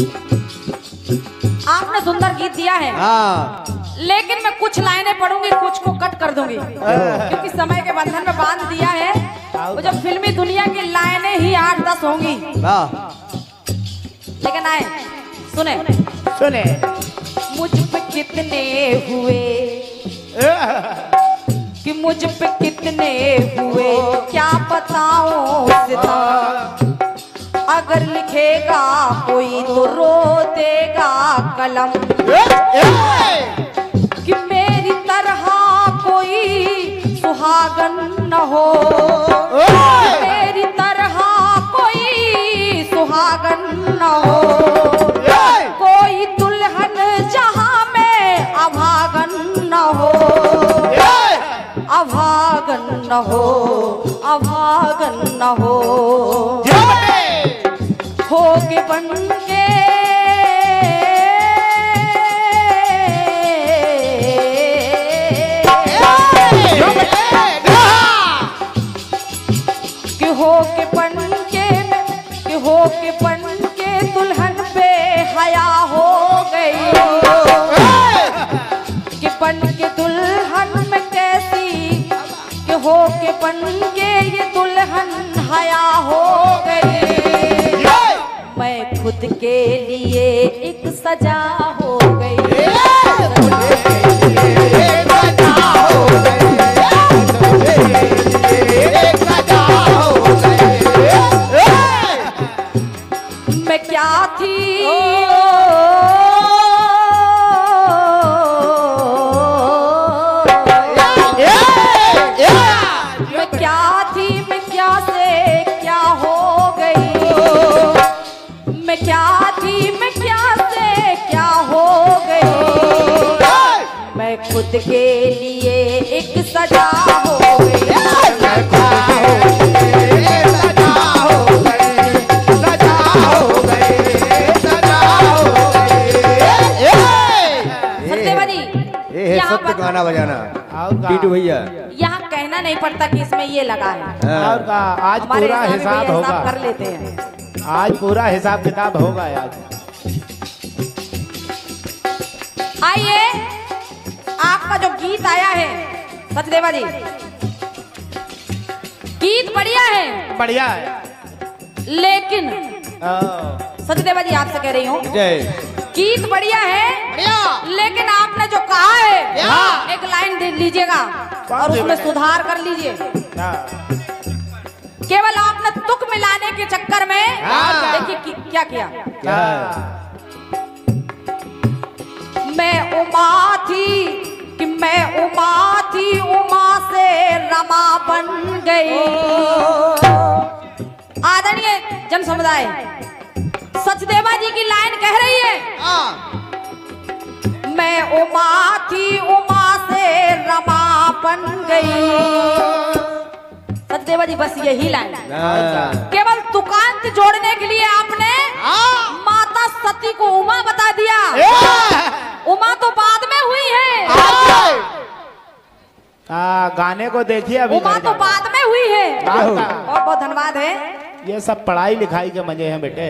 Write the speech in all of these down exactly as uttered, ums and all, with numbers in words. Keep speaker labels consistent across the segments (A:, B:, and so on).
A: आपने सुंदर गीत दिया है।
B: हाँ।
A: लेकिन मैं कुछ लाइनें पढ़ूंगी, कुछ को कट कर दूंगी, क्योंकि समय के बंधन में बांध दिया है। वो जो फिल्मी दुनिया की लाइनें ही आठ दस होंगी। लेकिन आए सुने
C: सुने
A: मुझ पे कितने हुए कि मुझ पे कितने हुए क्या बताऊं सितम। अगर लिखेगा कोई तो रो देगा कलम कि मेरी तरह कोई सुहागन न हो, मेरी तरह कोई सुहागन न हो, कोई दुल्हन जहां में अभागन न हो, अभागन न हो, अभागन न हो, हो के बन के कि हो के बन के कि हो के बन के दुल्हन पे हया हो गई, कि बन के दुल्हन में कैसी कि हो के बन के ये दुल्हन हया हो गई। मैं खुद के लिए एक सजा हो गई, मैं क्या थी मैं क्या थी मैं क्या से क्या हो गई, मैं क्या थी मैं क्या से क्या हो गई। मैं खुद के लिए एक सजा हो गई,
B: सत्य गाना बजाना टीटू भैया।
A: यहाँ कहना नहीं पड़ता कि इसमें ये लगा है।
C: और का आज पूरा हिसाब होगा,
A: कर लेते हैं।
C: आज पूरा हिसाब किताब होगा। आज
A: आइए आपका जो गीत आया है सचदेवा जी, गीत बढ़िया है,
C: बढ़िया है,
A: लेकिन सचदेवा जी आपसे कह रही हूँ गीत बढ़िया है, लेकिन आपने जो कहा है एक लाइन दे लीजिएगा और उसमें सुधार कर लीजिए। केवल आपने तुक मिलाने के चक्कर में देखिए क्या किया। मैं उमा थी कि मैं उमा थी, उमा से रमा बन गई। आदरणीय जन समुदाय सचदेवा जी की लाइन कह रही है, मैं उमा थी उमा से रमा बन गई। सचदेवा जी बस यही लाइन, केवल तुकांत जोड़ने के लिए आपने माता सती को उमा बता दिया। उमा तो बाद में हुई है।
C: आ, गाने को देखिए अभी,
A: उमा तो बाद में हुई है। बहुत बहुत धन्यवाद है।
C: ये सब पढ़ाई लिखाई के मजे हैं बेटे।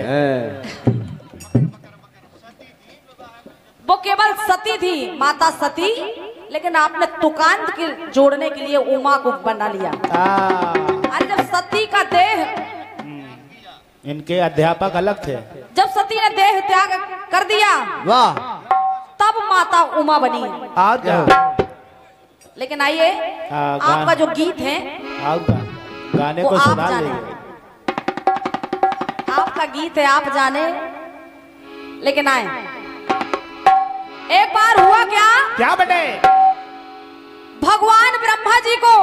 A: वो केवल सती थी, माता सती, लेकिन आपने तुकांत के जोड़ने के लिए उमा को बना लिया। अरे जब सती का देह,
C: इनके अध्यापक अलग थे,
A: जब सती ने देह त्याग कर दिया
B: वाह, तब
A: माता उमा बनी।
C: आज
A: लेकिन आइए आपका जो गीत है
C: गाने को सुना लीजिए।
A: आपका गीत है आप जाने, लेकिन आए एक बार हुआ क्या
C: क्या बने,
A: भगवान ब्रह्मा जी को,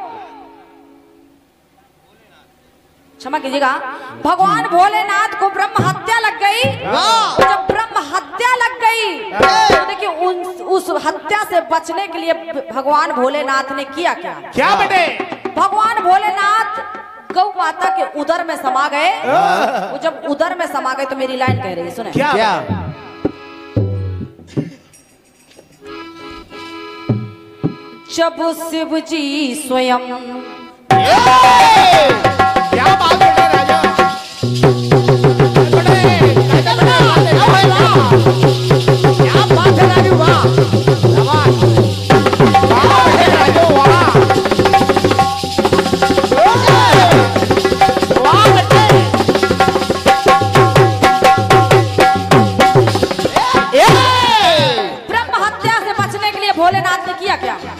A: क्षमा कीजिएगा, भगवान भोलेनाथ को ब्रह्म हत्या लग गई। जब ब्रह्म हत्या लग गई तो देखिए उस हत्या से बचने के लिए भगवान भोलेनाथ ने किया क्या
C: क्या बेटे,
A: भगवान भोलेनाथ गौ माता के उदर में समा गए। वो जब उदर में समा गए तो मेरी लाइन कह रही है, सुने
C: क्या, क्या?
A: जब शिव जी स्वयं,
C: क्या बात है राजा,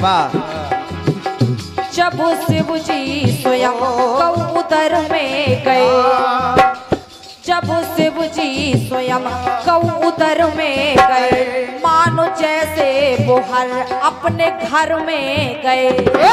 B: वाह।
A: जब शिव जी स्वयं कबूतर में गए, जब शिव जी स्वयं कबूतर में गए, मानो जैसे वो हर अपने घर में गए।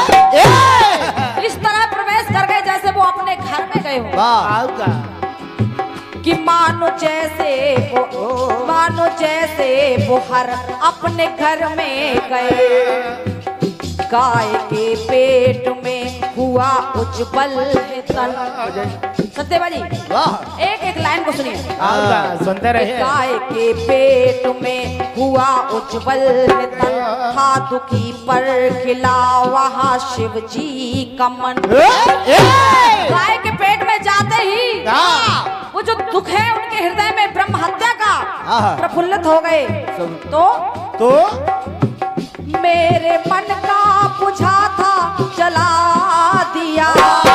A: इस तरह प्रवेश कर गए जैसे वो अपने घर में गए हो।
B: वाह।
A: कि मानो जैसे वो मानो जैसे वो हर अपने घर में गए। गाय के पेट में हुआ उज्जवल है तन। सत्यवा जी एक एक लाइन को सुनिए।
C: सुनते रहिए।
A: गाय के पेट में हुआ उज्जवल है तन, था दुखी पर खिला वहाँ शिव जी का मन। गाय के पेट में जाते ही वो जो दुख है उनके हृदय में ब्रह्म हत्या का प्रफुल्लित हो गए। तो
C: तो
A: मेरे मन का बुझा था जला दिया,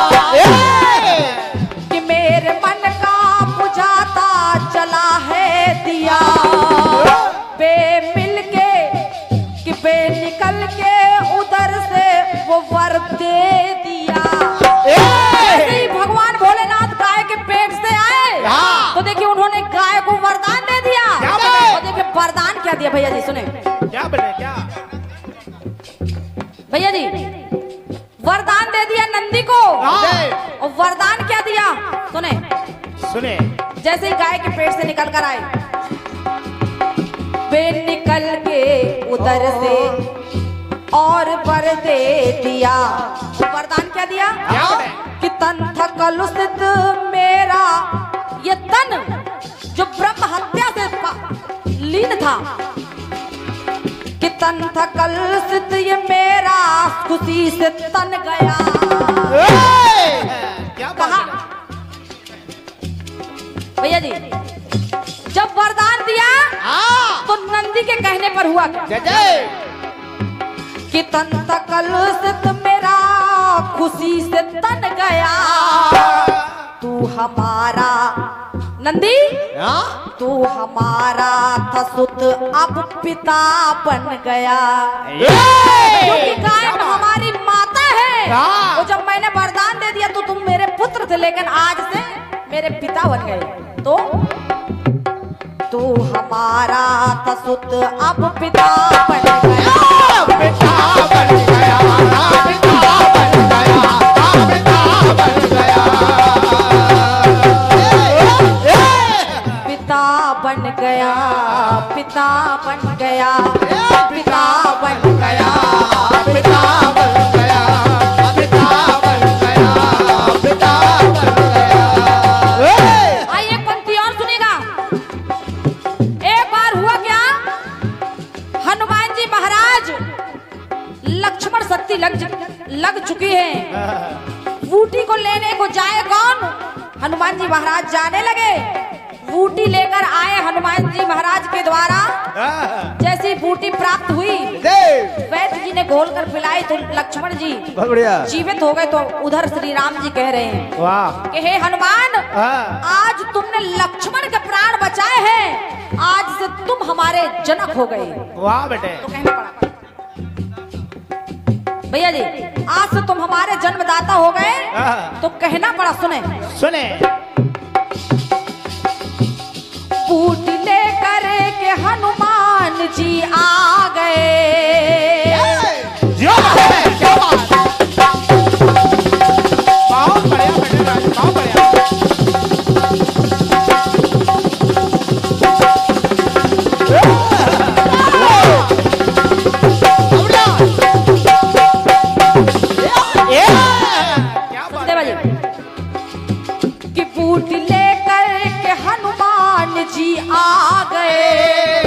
A: कि मेरे मन का बुझा था जला है दिया। बे मिल के कि बे निकल के उधर से वो वर दे दिया। ऐसे ही भगवान भोलेनाथ गाय के पेट से आए तो देखिए उन्होंने गाय को वरदान दे दिया। और देखिए वरदान क्या दिया भैया जी, सुने
C: क्या बोले क्या
A: भैया जी। वरदान दे दिया नंदी को। और वरदान क्या दिया सुने
C: सुने।
A: जैसे ही गाय के पेट से निकल कर आए, वे निकल के उधर से और वर दे दिया। वरदान क्या दिया कि तन था कलुषित मेरा ये तन, जो ब्रह्म हत्या से लीन था, कि तन था कलुषित ये मेरा खुशी से तन गया।
C: क्या
A: कहा भैया जी, जब वरदान दिया तो नंदी के कहने पर हुआ क्या कि तन था कलुषित मेरा खुशी से तन गया। तू हमारा नंदी, तू हमारा था सुत अब पिता बन गया। क्योंकि गाय हमारी माता है। वो जब मैंने वरदान दे दिया तो तुम मेरे पुत्र थे, लेकिन आज से मेरे पिता बन गए। तो तू हमारा था सुत अब पिता बन गया।
C: पिता बन गया, पिता बन गया, पिता बन गया,
A: पिता बन गया, पिता बन गया, पिता बन गया,
C: पिता बन गया, पिता बन गया, पिता बन गया।
A: आइए एक पंक्ति और सुनिएगा। एक बार हुआ क्या, हनुमान जी महाराज लक्ष्मण शक्ति लग लग चुकी है। बूटी को लेने को जाए कौन, हनुमान जी महाराज जाने लगे। बूटी लेकर आए हनुमान जी महाराज के द्वारा। जैसी बूटी प्राप्त हुई वैद्य जी ने घोल कर पिलाई तो लक्ष्मण जी
B: बहुत बढ़िया
A: जीवित हो गए। तो उधर श्री राम जी कह रहे हैं
C: वाह
A: कि हे हनुमान, आज तुमने लक्ष्मण के प्राण बचाए हैं, आज से तुम हमारे जनक हो गए।
C: वाह बेटे।
A: तो कहना पड़ा भैया जी, आज से तुम हमारे जन्मदाता हो गए। तो कहना पड़ा, सुने
C: सुने।
A: बूटी लेकर के हनुमान जी आ गए।
C: जो है, क्या बात है। बहुत बढ़िया बेटे, बहुत बढ़िया।
A: कि बूटी लेकर के हनुमान जी आ गए।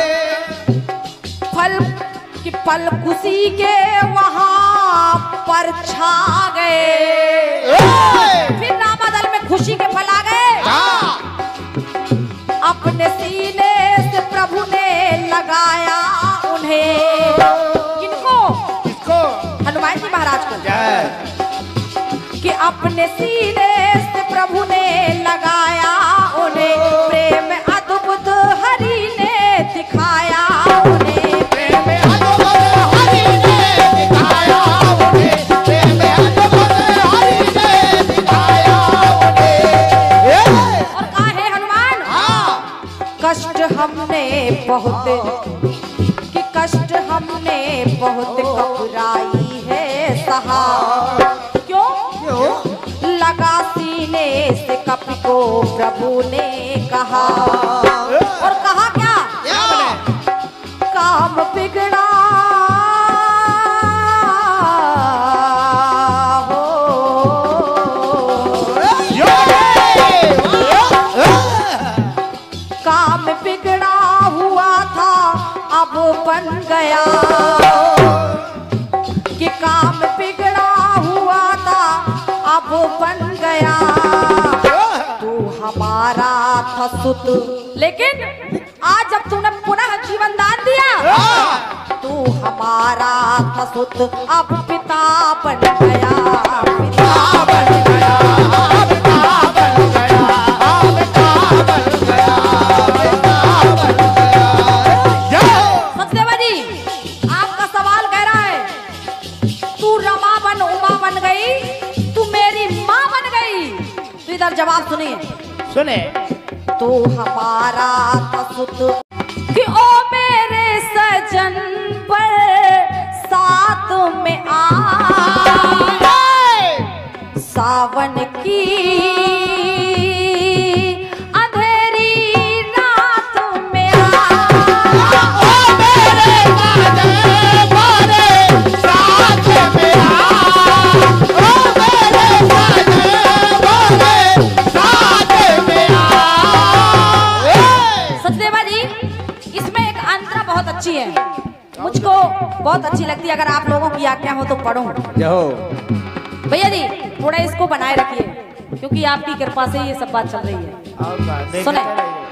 A: फल कि फल खुशी के वहां पर छा गए। फिर नामादल में खुशी के फल आ गए। अपने सीने से प्रभु ने लगाया उन्हें। किनको?
C: किसको?
A: हनुमान जी महाराज को। कि अपने सीने से प्रभु ने लगाया उन्हें, प्रेम अद्भुत हरि ने दिखाया उन्हें।
C: प्रेम अद्भुत हरि ने
A: कष्ट हमने बहुत कि कष्ट हमने बहुत घबराई है सहा। क्यों क्यों लगा सीने से कपि को प्रभु ने कहा। और कहा क्या, काम बिगड़ा बन गया कि काम बिगड़ा हुआ था अब बन गया। तू हमारा था सुत, लेकिन आज जब तूने पुनः जीवन दान दिया, तू हमारा था सुत अब पिता बन गया, पिता बन गया, पिता बन गया, पिता बन गया, जवाब सुनिए
C: सुने।
A: तू हमारा सुत कि ओ मेरे सजन पर साथ में आ, सावन की अंधेरी रात में आ, ओ मेरे सजन पर साथ में आ, ओ मेरे अच्छी है, मुझको बहुत अच्छी लगती है। अगर आप लोगों की आज्ञा हो तो पढ़ो। भैया जी थोड़ा इसको बनाए रखिए, क्योंकि आपकी कृपा से ये सब बात चल रही है। सुने।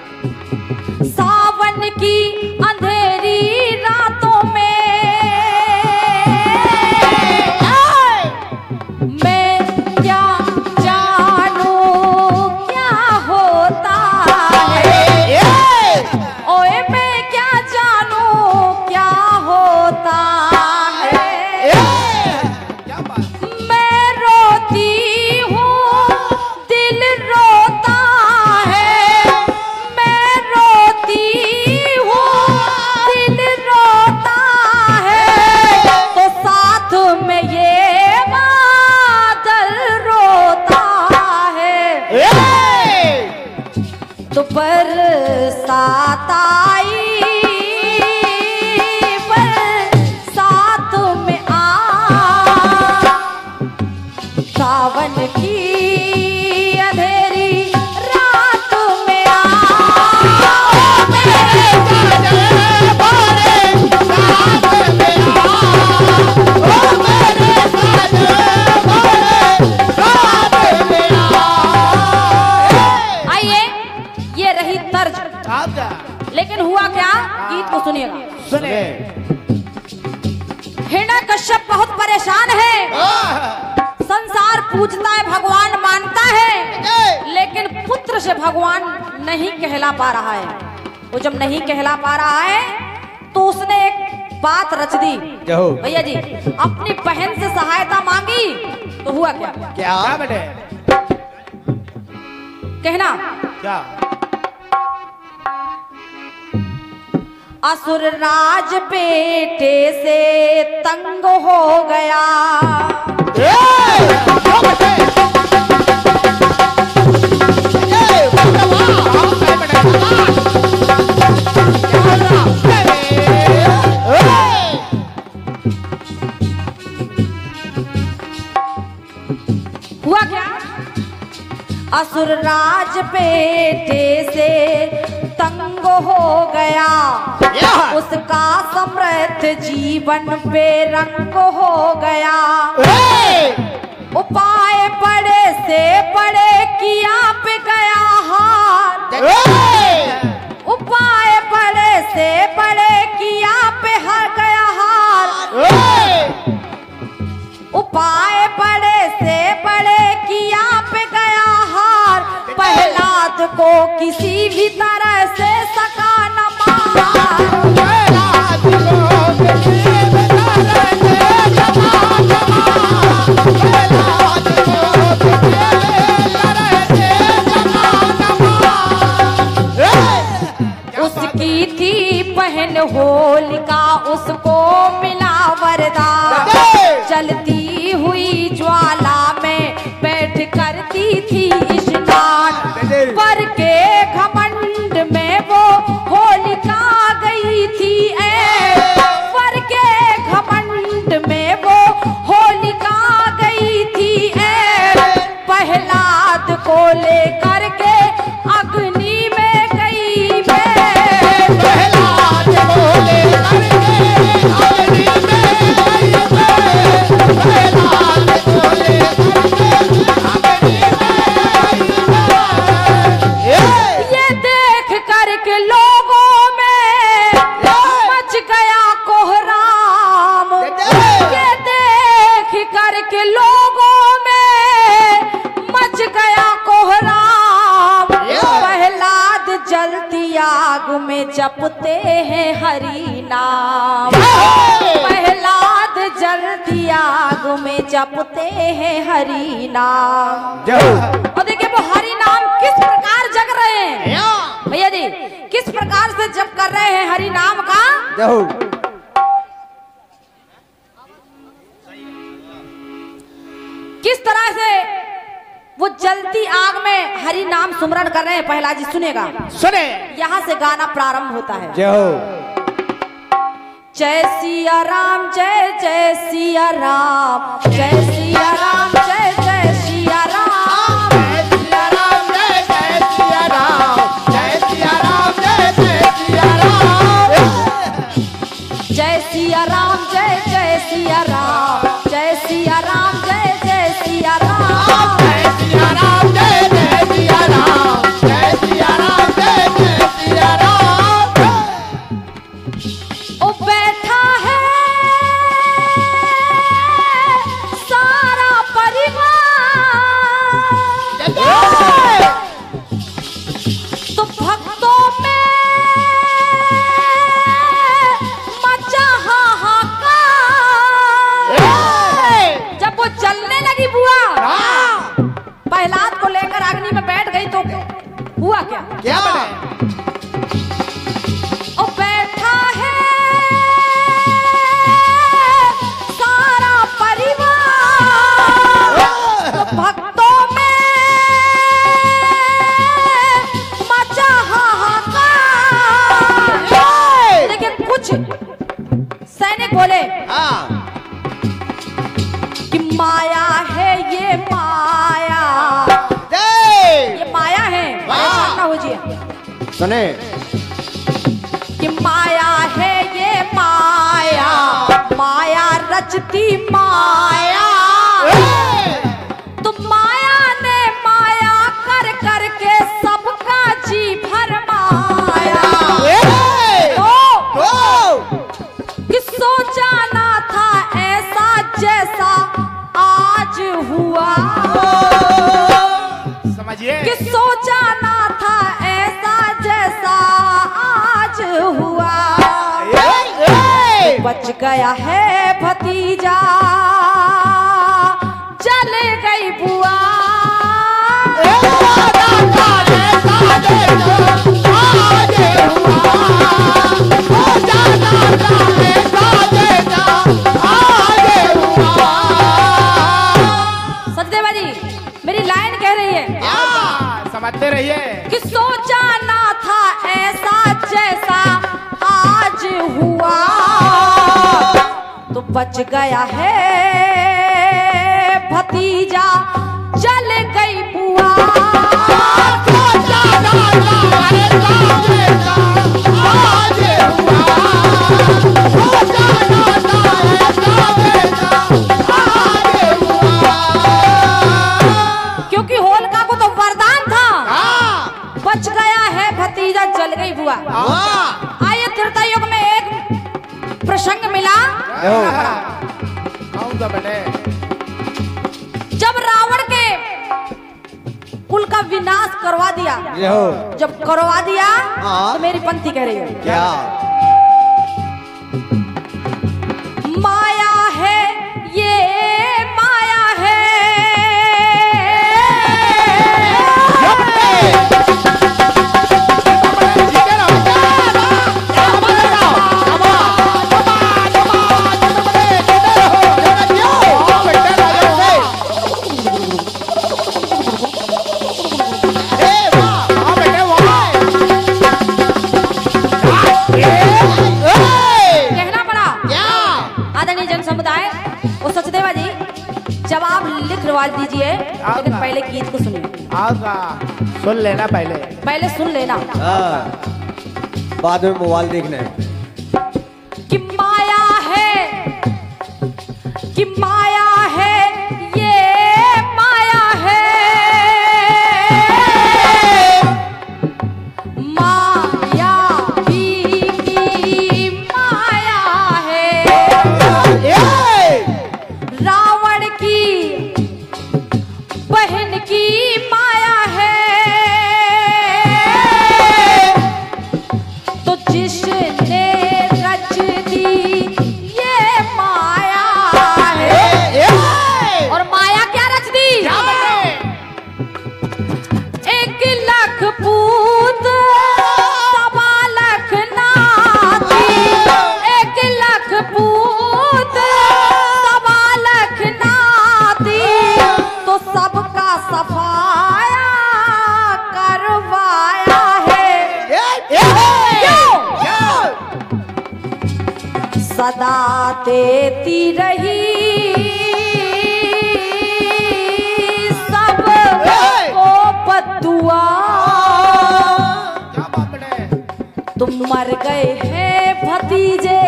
A: सावन की अंधेरी रातों में मैं क्या जानू क्या होता है, ओए मैं क्या जानू क्या होता है। मैं रोती हूँ दिल रोता है, मैं रोती हूँ दिल रोता है, तो साथ में ये बादल रोता है। तो बरसात आई बरसात में आ, सावन की अंधेरी रात में आ, मेरे सजन बरसात में आ, ओ मेरे सजन बरसात में आ। आइए ये रही तर्ज, लेकिन हुआ क्या, गीत को सुनिएगा।
C: सुने।
A: हिरण्यकश्यप बहुत परेशान है, संसार पूजता है, भगवान मानता है, लेकिन पुत्र से भगवान नहीं कहला पा रहा है। वो जब नहीं कहला पा रहा है तो उसने एक बात रच दी। भैया जी अपनी बहन से सहायता मांगी, तो हुआ क्या
C: क्या, क्या बेटे
A: कहना
C: क्या।
A: असुर राज बेटे से तंग हो गया, हुआ क्या, असुर राज बेटे से तंग हो गया, उसका समृद्ध जीवन पे रंग हो गया। उपाय बड़े से बड़े किया पे गया हार, उपाय बड़े से बड़े किया पे हर गया हार, उपाय बड़े से बड़े किया पे गया हार, प्रहलाद को किसी भी तरह से सका न मार, प्रहलाद को किसी भी तरह से सका न मार, प्रहलाद को किसी भी तरह से सका न मार। की थी बहन होलिका, उसको मिला वरदान। जलती हुई ज्वाला में बैठ करती थी स्नान, पर के घमंड में वो होलिका गई थी। ए पर के घमंड में वो होलिका गई थी। ए प्रहलाद को लेकर के अग्नि में गई मैं,
C: प्रहलाद को लेकर के अग्नि में गई मैं, प्रहलाद को लेकर के अग्नि में गई मैं।
A: ये देख करके लोगों में मच गया कोहराम। ये देख करके लोगों में मच गया कोहराम। प्रहलाद जलती आग में जपते हैं हरि नाम। प्रहलाद जलती आग में जपते हैं हरि नाम। और देखिए वो हरि नाम किस प्रकार जग रहे हैं भैया जी, किस प्रकार से जप कर रहे हैं हरि नाम का। किस तरह से वो जलती आग में हरि नाम सुमरन कर रहे हैं प्रहलाद जी, सुनेगा।
C: सुने
A: यहाँ से गाना प्रारंभ होता है।
B: जय हो।
A: जय सिया राम जय जय सिया राम, जय सिया राम जय जय सिया राम,
C: जय सिया राम जय जय सिया राम, जय सिया राम जय जय सिया राम,
A: जय सिया राम जय जय सिया राम, जय सिया राम जय जय सिया राम,
C: जय सिया राम जय जय सिया राम, जय सिया राम जय जय सिया राम।
A: ओ बैठा है सारा परिवार, तो भक्तों में मचा हाहाकार। जब वो चलने लगी बुआ, प्रहलाद को लेकर अग्नि में बैठ गई तो हुआ क्या?
C: क्या बने?
A: ओ बैठा है सारा परिवार, तो भक्तों में मचा हाहाकार। लेकिन कुछ सैनिक बोले कि माया है ये माया, ये माया है। परेशान ना हो जी,
B: सुने
A: कि माया है ये माया, माया रचती माया। तो माया ने माया कर कर के सबका जी भरमाया। तो कि सोचा ना था ऐसा जैसा आज हुआ,
C: समझिए
A: कि सोचा ना था ऐसा जैसा आज हुआ। बच गया है भतीजा, जल गई बुआ। सचदेवा जी मेरी लाइन कह रही है,
C: समझते रहिए
A: कि सोचा ना था ऐसा जैसा आज हुआ। तो बच गया है भतीजा, जल गई बुआ। क्योंकि होलिका को तो वरदान था, बच गया है भतीजा जल गई बुआ। आइए त्रेता युग में एक प्रसंग मिला।
C: कौन सा बेटे?
A: जब रावण के कुल का विनाश करवा दिया, जब करवा दिया तो मेरी पंक्ति कह रही है
B: क्या?
A: माया है ये माया है, आवाज दीजिए, लेकिन पहले गीत को सुनिए।
C: आगा सुन लेना पहले
A: पहले सुन लेना,
B: हाँ, बाद में मोबाइल देखना है।
A: कि माया है, कि माया है, ये माया है, माया भी की माया है, रावण की बहन की माया है, तो जिसने रच दी ये माया है। और माया क्या रच दी? एक लाख पूत सवा लाख नाती, एक लाख पूत सवा लाख नाती, तो सबका सफाया करवाया है। क्यों? सदा देती रही सब को बद्दुआ, तुम मर गए हैं भतीजे,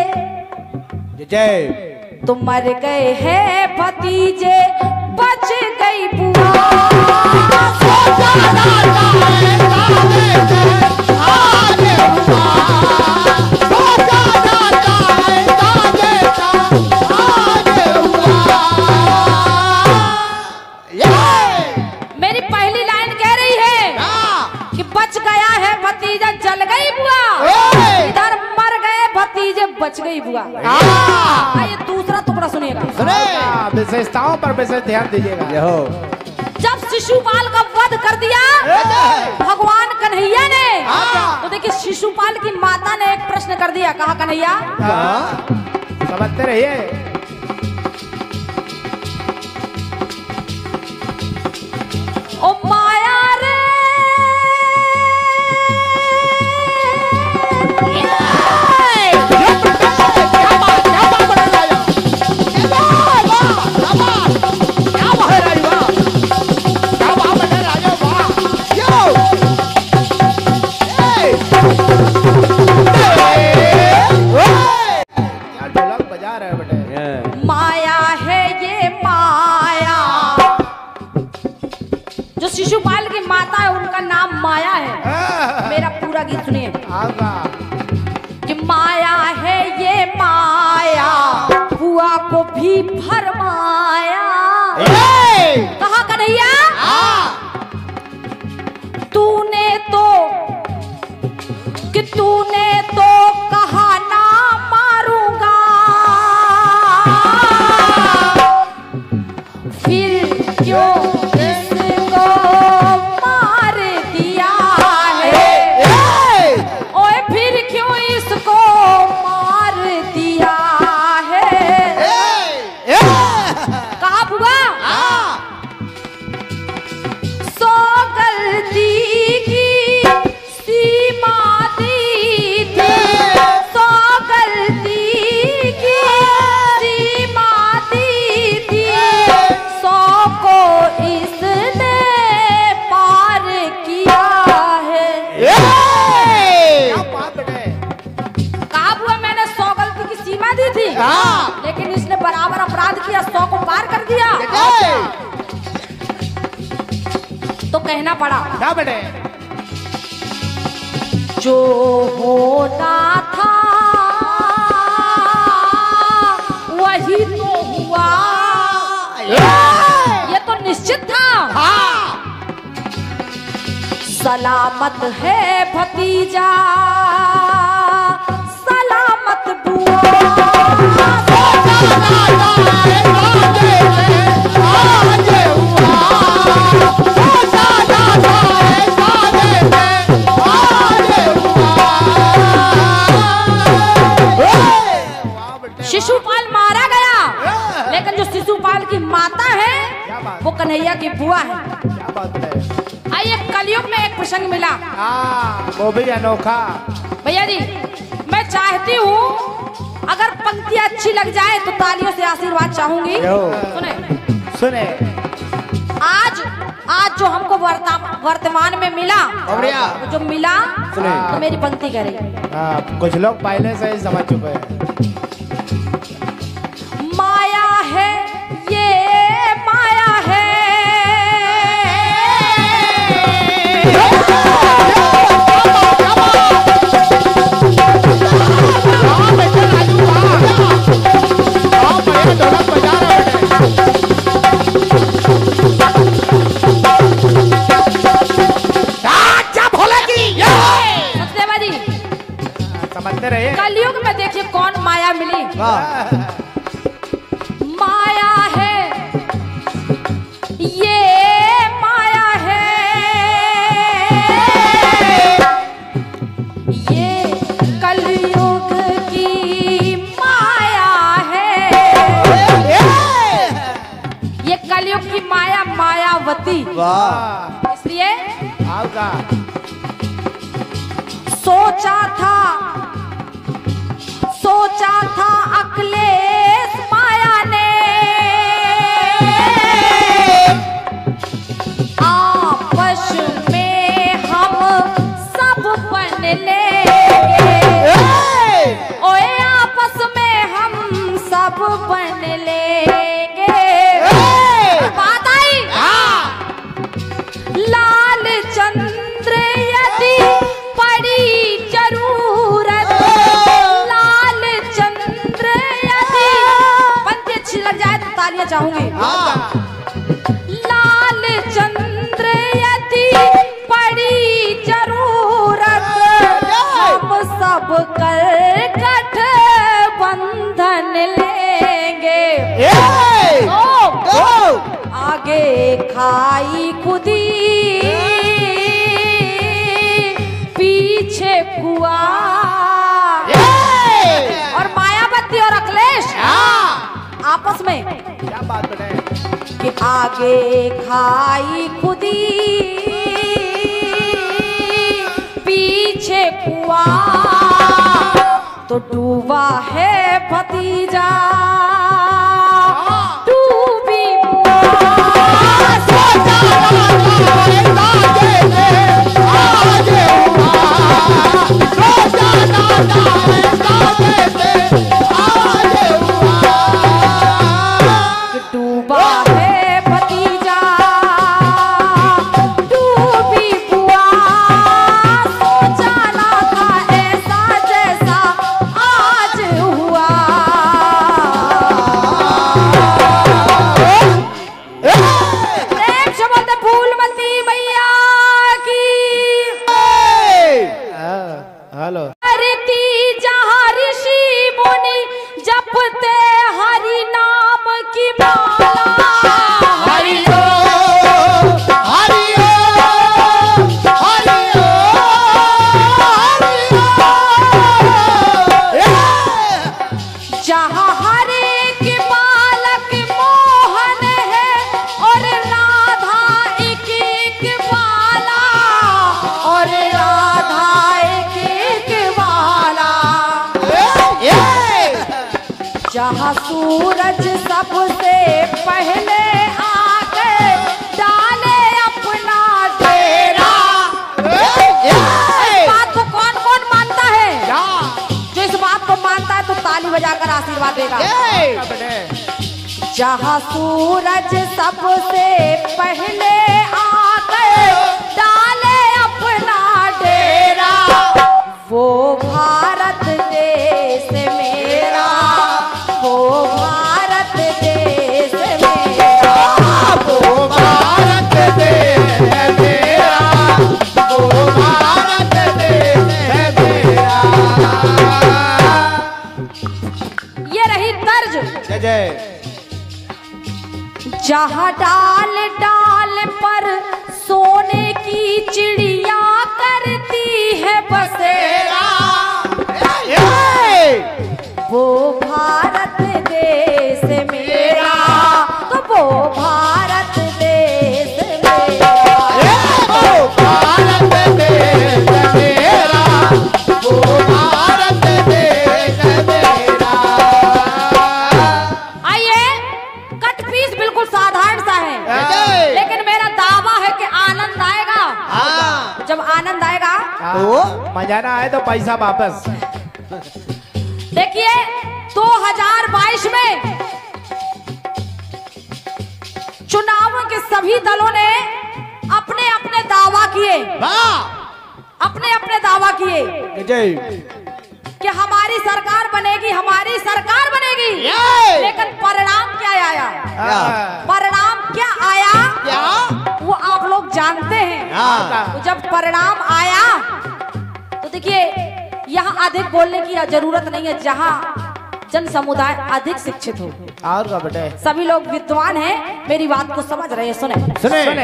B: जय
A: तुम मर गए हैं भतीजे, बच गई बुआ। मेरी पहली लाइन कह रही है कि बच गया है भतीजा, जल गई बुआ, इधर मर गए भतीजे, बच गई बुआ। आइए दूसरा टुकड़ा सुनिएगा।
C: विशेषताओं पर विशेष ध्यान दीजिएगा।
A: जब शिशुपाल का वध कर दिया भगवान कन्हैया ने, तो देखिए शिशुपाल की माता ने एक प्रश्न कर दिया। कहा कन्हैया?
C: समझते रहिए।
A: ओ माया रे, माया है ये माया। जो शिशुपाल की माता है उनका नाम माया है। मेरा पूरा गीत सुनिए। कि माया है ये माया, बुआ को भी भरमाया। कहा कन्हैया? तूने तो कि तूने तो कहा ना मारूंगा, फिर क्यों इसको मार दिया है? ओए फिर क्यों इसको मार दिया है? कहा बुआ? सो गलती की सीमा दी थी, सो गलती की सीमा दी थी, सौ को इसने पार किया है। कहा बुआ मैंने सौ गलती की सीमा दी थी, लेकिन इसने बराबर अपराध किया, सौ को पार कर दिया। तो कहना पड़ा
C: क्या बेटे?
A: जो होना था वही तो हुआ, ये तो निश्चित था। सलामत है भतीजा, सलामत बुआ। शिशुपाल मारा गया, लेकिन जो शिशुपाल की माता है वो कन्हैया की बुआ है।
C: क्या बात है?
A: आइए कलयुग में एक प्रसंग मिला,
C: हाँ वो भी अनोखा।
A: भैया जी मैं चाहती हूँ अगर पंक्तियाँ अच्छी लग जाए तो तालियों से आशीर्वाद चाहूंगी। सुने
C: सुने
A: आज आज जो हमको वर्ता- वर्तमान में मिला,
C: बढ़िया।
A: जो मिला
B: सुने।
A: तो मेरी पंक्ति करे।
C: हाँ, कुछ लोग पहले से ही समझ चुके हैं।
A: माया है ये माया है, सचदेवा जी
C: समझते रहिए।
A: कलयुग में देखिए कौन माया मिली।
B: वाह
A: माया है ये माया है, ये कलयुग की माया है, ये कलयुग की माया मायावती।
B: वाह
A: इसलिए
C: आपका
A: सोचा था सोचा था अखिलेश माया ने, आपस में हम सब बन लेंगे, ओए आपस में हम सब बन लेंगे। बात आई लाल चंद्र यदि पड़ी जरूरत, लाल चंद्र यदि पंक्ति अच्छी लग जाए तो तालियां चाहूंगी। लाल चंद्र यदि पड़ी जरूरत, हम सब कर गठबंधन लेंगे। ओ, आगे खाई खुदी पीछे कुआ, और मायावती और अखिलेश आपस में
C: क्या बात बताए।
A: कि आगे खाई खुदी पीछे कुआ, तो डूबा है भतीजा डूबी डूबा है भतीजा डूबी बुआ, सोचा ना था ऐसा जैसा आज हुआ। प्रेम से बोलते फूलमती मैया की।
C: हेलो।
A: धरती जहाँ ऋषि मुनि जपते हरि नाम की माला,
C: हरि ओम, हरि ओम, हरि ओम।
A: जहाँ हरे के बालक मोहन है और राधा एक एक बाला, और राधा एक एक बाला। जहाँ सूरज सबसे पहले आके डाले अपना डेरा। इस बात को कौन कौन मानता है? जो इस बात को मानता है तो ताली बजाकर आशीर्वाद देगा। जहाँ सूरज सबसे पहले आकर डाले अपना डेरा, वो भारत देश मेरा, वो भारत देश मेरा,
C: वो भारत देश है मेरा, वो भारत देश है मेरा।
A: ये रही तर्ज।
B: जय जय।
A: जहाँ डाल डाल पर सोने की चिड़िया करती है बसेरा, वो भारत देश मेरा, तो वो भारत देश मेरा,
C: वो भारत देश है मेरा, वो भारत देश है मेरा।
A: आइए कट पीस बिल्कुल साधारण सा है, लेकिन
C: चाहे तो पैसा वापस।
A: देखिए दो हज़ार बाईस में चुनाव के सभी दलों ने अपने अपने दावा किए, अपने अपने दावा किए कि हमारी सरकार बनेगी, हमारी सरकार बनेगी। लेकिन परिणाम क्या आया? परिणाम क्या आया? क्या? वो आप लोग जानते हैं। तो जब परिणाम आया तो देखिए यहाँ अधिक बोलने की जरूरत नहीं है, जहाँ जन समुदाय अधिक शिक्षित हो
C: और का बेटे
A: सभी लोग विद्वान हैं, मेरी बात को समझ रहे हैं। सुने
C: सुने, सुने।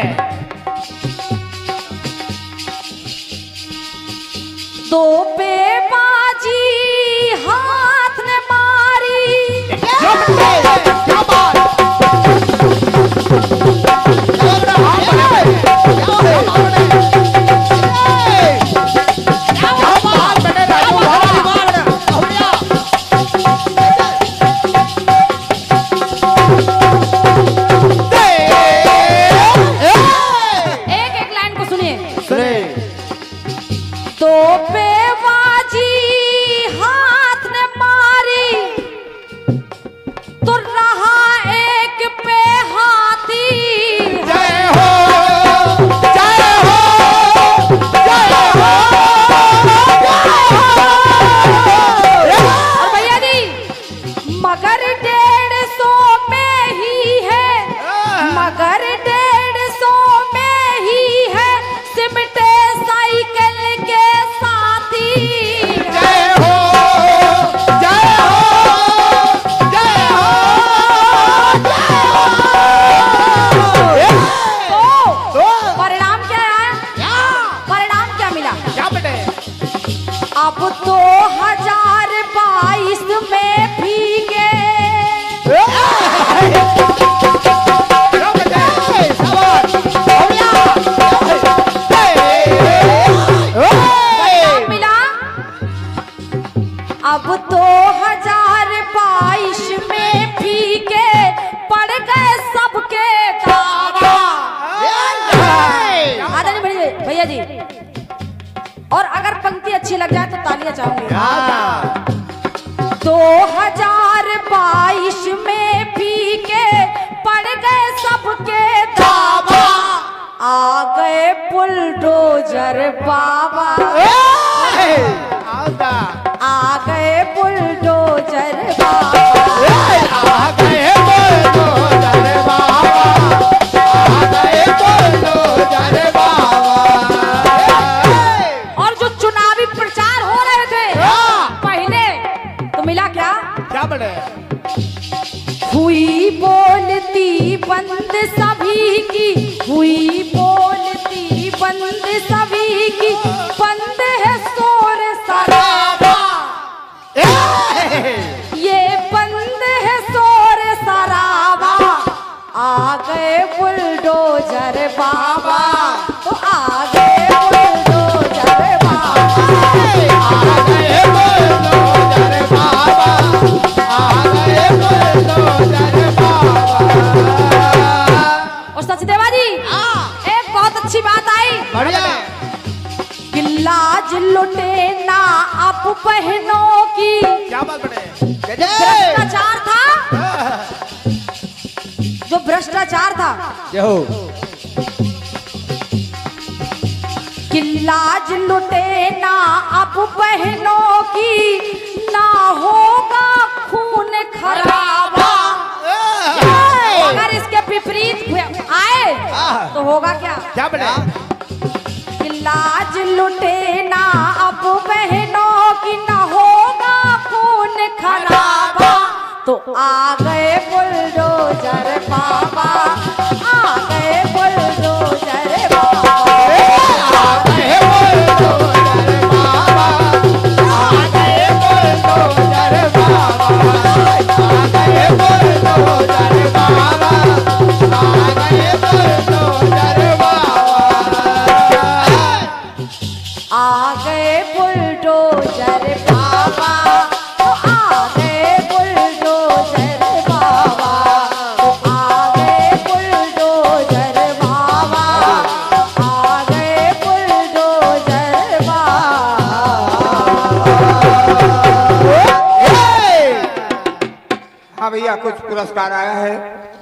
A: दो पे बाजी हाथ ने मारी,
C: क्या बात
A: और अगर पंक्ति अच्छी लग जाए तो तालियां चाहूंगी। दो हजार बाईस में फीके पड़ गए सबके दावा, आ गए बुलडोजर बाबा, आ गए बुलडोजर बाबा,
C: आ गए बुलडोजर बाबा, आ गए बुलडोजर बाबा।
A: और जो चुनावी प्रचार हो रहे थे पहले, तो मिला क्या?
C: क्या बड़े?
A: हुई बोलती बंद सभी की, हुई बोलती बंद सभी की, बंद है शोर शराबा, ये बंद है शोर शराबा, आ गए बुलडोजर बाबा, तो आ गए बुलडोजर बाबा,
C: आ गए बुलडोजर बाबा, आ गए बुलडोजर बाबा।
A: और सचदेवा जी एक बहुत अच्छी बात आई,
C: बढ़िया।
A: कि लाज लुटे ना अब बहनों की,
C: क्या बात बड़े?
A: भ्रष्टाचार था, जो भ्रष्टाचार था, कि लाज लुटे ना अब बहनों की, ना होगा खून खराबा। अगर इसके विपरीत आए तो होगा क्या?
C: क्या बड़े?
A: कि लाज लुटे ना अब बहनों की, ना होगा खून खराबा, तो आ गए बुलडोजर बाबा, आ गए बुलडोजर बाबा,
C: आ गए बुलडोजर बाबा, आ गए बुलडोजर बाबा, आ गए बुलडोजर बाबा, आ गए बुलडोजर बाबा,
A: आ गए बुलडोजर बाबा, तो आ गए बुलडोजर बाबा, तो आ गए
D: हाँ भैया कुछ पुरस्कार आया है